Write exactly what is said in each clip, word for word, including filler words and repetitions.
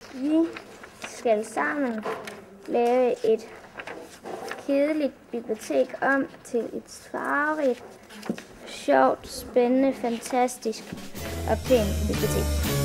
Vi skal sammen lave et kedeligt bibliotek om til et farverigt, sjovt, spændende, fantastisk og pænt bibliotek.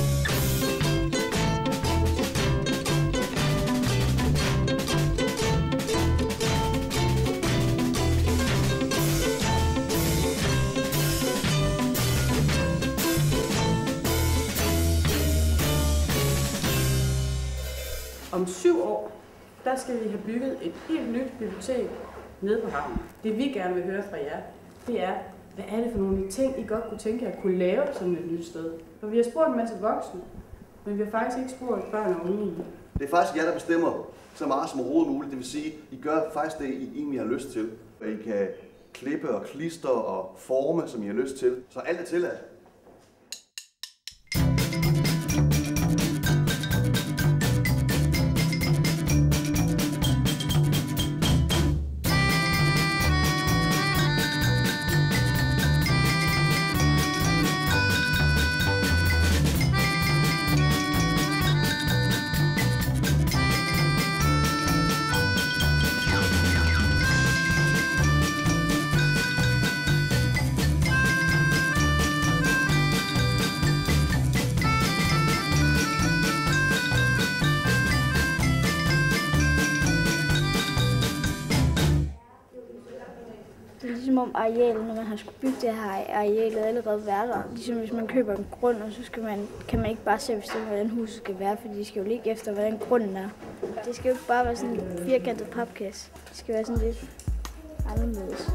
Om syv år, der skal vi have bygget et helt nyt bibliotek nede på havnen. Det vi gerne vil høre fra jer, det er, hvad er det for nogle ting, I godt kunne tænke jer at kunne lave sådan et nyt sted? For vi har spurgt en masse voksne, men vi har faktisk ikke spurgt børn og unge. Det er faktisk jer, der bestemmer så meget som overhovedet muligt. Det vil sige, I gør faktisk det, I egentlig har lyst til. Og I kan klippe og klister og forme, som I har lyst til. Så alt er tilladt. Det er ligesom om arealet, når man har skulle bygge det her arealet allerede være der. Ligesom hvis man køber en grund, og så skal man, kan man ikke bare selv bestemme, hvordan huset skal være, fordi de skal jo ligge efter, hvordan grunden er. Det skal jo ikke bare være sådan en firkantet papkasse. Det skal være sådan lidt anderledes.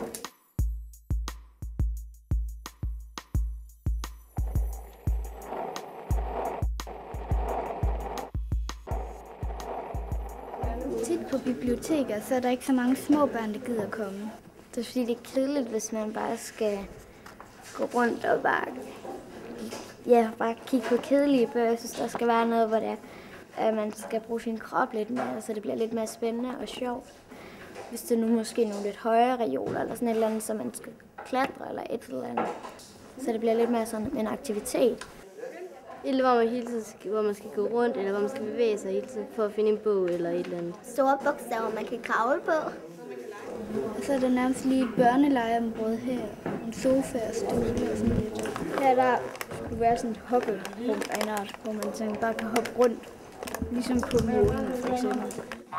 Tit på biblioteker, så er der ikke så mange små børn, der gider komme. Det er fordi, det er kedeligt, hvis man bare skal gå rundt og bare, ja, bare kigge på kedelige bøger. Jeg synes, der skal være noget, hvor det er, at man skal bruge sin krop lidt mere, så det bliver lidt mere spændende og sjovt. Hvis det nu måske nogle lidt højere reoler, eller sådan et eller andet, så man skal klatre eller et eller andet. Så det bliver lidt mere sådan en aktivitet. Eller hvor man hele tiden skal, hvor man skal gå rundt, eller hvor man skal bevæge sig hele tiden for at finde en bog eller et eller andet. Store bogstaver, man kan kravle på. Og så er der nærmest lige et børnelegeområde her. En sofa og stole og sådan lidt. Her der skulle være sådan et hopperum af en art, hvor man sådan bare kan hoppe rundt. Ligesom på månen for eksempel.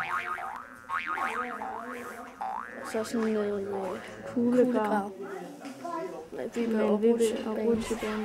Så sådan noget øh, kuglegrav. Med en vippe og rutsjebane.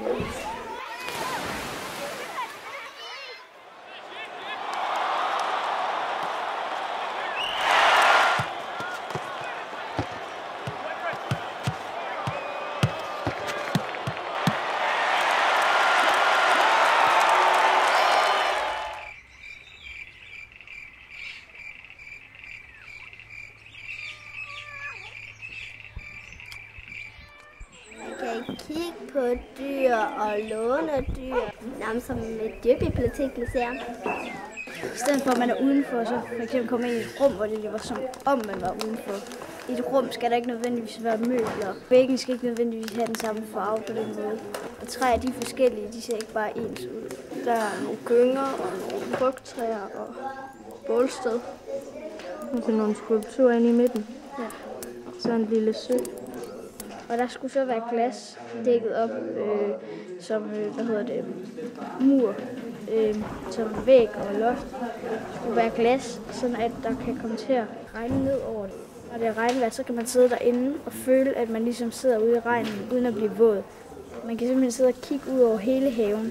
Kigge på dyr og låne dyr. Nærmest som et dyrbibliotek, museum. I stedet for, at man er udenfor, så for eksempel komme ind i et rum, hvor det var som om man var udenfor. I et rum skal der ikke nødvendigvis være møbler. Væggen skal ikke nødvendigvis have den samme farve på den måde. Og træer, de er forskellige, de ser ikke bare ens ud. Der er nogle gynger og nogle frugttræer og bålsted. Og så nogle skulpturer inde i midten. Ja. Så en lille sø. Og der skulle så være glas dækket op øh, som, øh, hvad hedder det, mur, øh, som væg og loft. Det skulle være glas, sådan at der kan komme til at regne ned over det. Når det er regnvejr, så kan man sidde derinde og føle, at man ligesom sidder ude i regnen, uden at blive våd. Man kan simpelthen sidde og kigge ud over hele haven.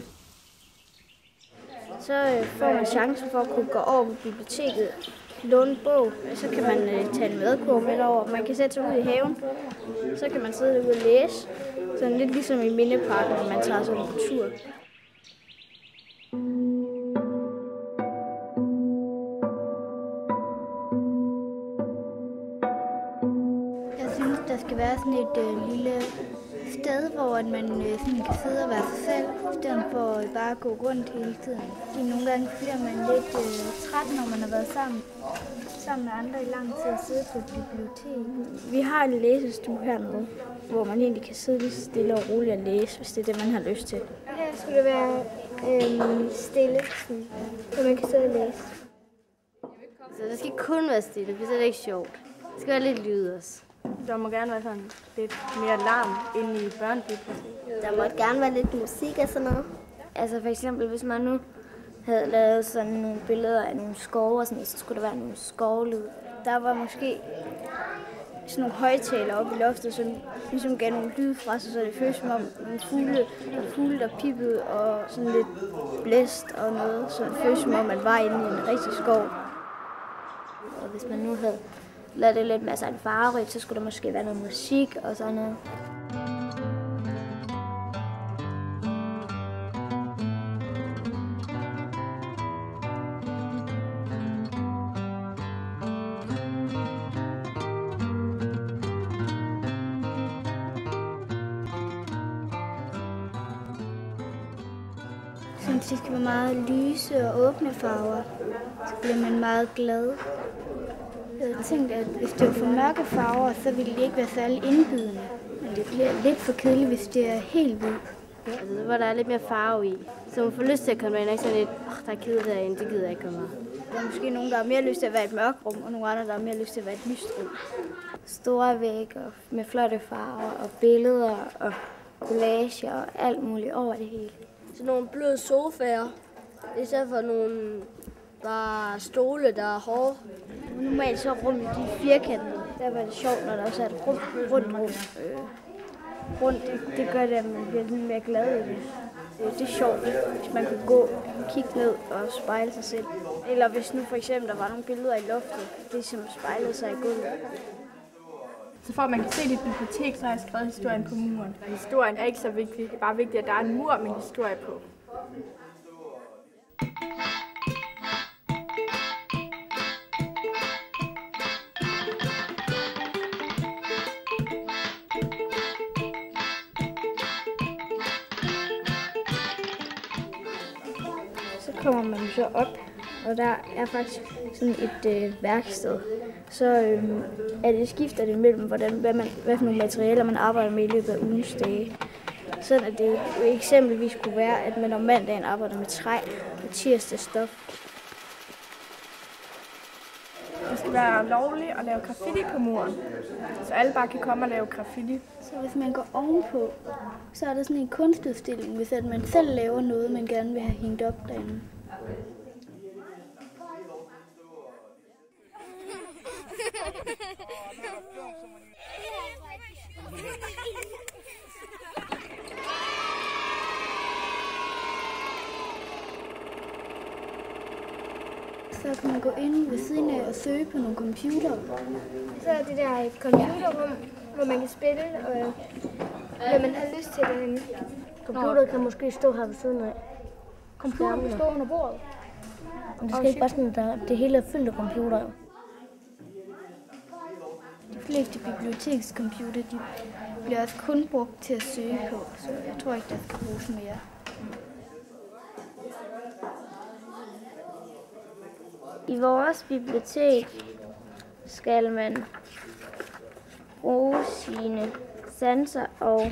Så øh, får man chancen for at kunne gå over på biblioteket, låne en bog, så kan man øh, tage en madkurv med over. Man kan sætte sig ud i haven, så kan man sidde derude og læse. Sådan lidt ligesom i Mindeparken, når man tager sådan en tur. Jeg synes, der skal være sådan et øh, lille sted, hvor man øh, sådan kan sidde og være sig selv, i stedet for øh, bare at gå rundt hele tiden. Fordi nogle gange bliver man lidt øh, træt, når man har været sammen. sammen med andre i lang tid at sidde på et bibliotek? Vi har en læsestue hernede, hvor man egentlig kan sidde lige stille og roligt og læse, hvis det er det, man har lyst til. Her skulle det være øhm, stille, så man kan sidde og læse. Så det skal kun være stille, for så er det ikke sjovt. Det skal være lidt lyd også. Der må gerne være sådan lidt mere larm inde i børnebiblioteket. Der må gerne være lidt musik og sådan noget. Altså for eksempel, hvis man nu havde lavet sådan nogle billeder af nogle skove og sådan noget, så skulle der være nogle skovlyd. Der var måske sådan nogle højtaler oppe i loftet, som ligesom gav nogle lyde fra sig, så det føltes som om nogle fugle, nogle fugle der pippede og sådan lidt blæst og noget, så det føltes som om man var inde i en rigtig skov. Og hvis man nu havde lavet det lidt mere sådan farverigt, så skulle der måske være noget musik og sådan noget. Jeg synes, det skal være meget lyse og åbne farver. Så bliver man meget glad. Jeg havde tænkt, at hvis det var for mørke farver, så ville det ikke være særlig indbydende. Men det bliver lidt for kedeligt, hvis det er helt hvidt. Altså, hvor der er lidt mere farve i. Så man får lyst til at komme ind, ikke sådan lidt, åh, oh, der er kedeligt derinde, det gider jeg ikke komme med. Der er måske nogen, der har mere lyst til at være et mørkt rum, og nogle andre, der har mere lyst til at være et lyst rum. Store vægge med flotte farver og billeder og collager og alt muligt over det hele. Sådan nogle bløde sofaer, i stedet for nogle bare stole, der er hårde. Normalt så er rummet de firkantede. Der var det sjovt, når der også er et rum, rundt rum. Øh, rundt, det, det gør det, at man bliver lidt mere glad i det. Det er sjovt, hvis man kan gå, kigge ned og spejle sig selv. Eller hvis nu for eksempel der var nogle billeder i loftet, det som spejlede sig i gulvet. Så for at man kan se dit bibliotek, så har jeg skrevet historien på muren. Historien er ikke så vigtig. Det er bare vigtigt, at der er en mur med en historie på. Så kommer man så op, og der er faktisk sådan et øh, værksted. Så øh, er det skifter det mellem, hvordan, hvad, man, hvad for nogle materialer man arbejder med i løbet af ugens dage. Sådan at det eksempelvis kunne være, at man om mandagen arbejder med træ og tirsdag stof. Det skal være lovligt at lave graffiti på muren, så alle bare kan komme og lave graffiti. Så hvis man går ovenpå, så er der sådan en kunstudstilling, hvis at man selv laver noget, man gerne vil have hængt op derinde. Så kan man gå ind ved siden af og søge på nogle computere. Så er det der et computerrum, hvor man kan spille, og hvad man har lyst til derinde. Computeret kan måske stå her ved siden af. Computeren kan stå under bordet. Men det skal ikke bare sådan, at der, det hele er fyldt af computere. De fleste bibliotekscomputere, de bliver også kun brugt til at søge på, så jeg tror ikke, der skal bruges mere. I vores bibliotek skal man bruge sine sanser og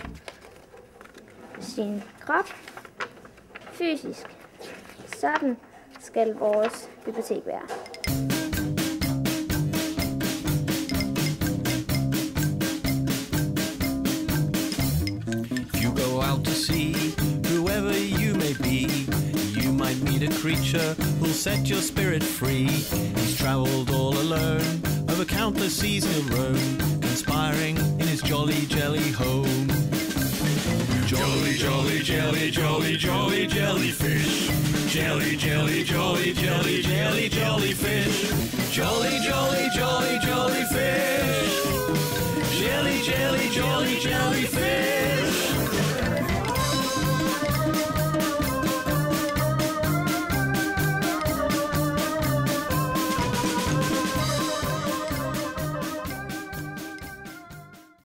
sin krop fysisk. Sådan skal vores bibliotek være. You go out to sea, whoever you may be. You might meet a creature who'll set your spirit free. He's travelled all alone, over countless seas he'll roam, conspiring in his jolly jelly home. Jolly, jolly, jelly, jolly, jolly, jellyfish. Jelly, jelly, jolly, jelly, jelly, jellyfish. Jolly, jolly, jolly, jellyfish. Jelly, jelly, jolly, jellyfish.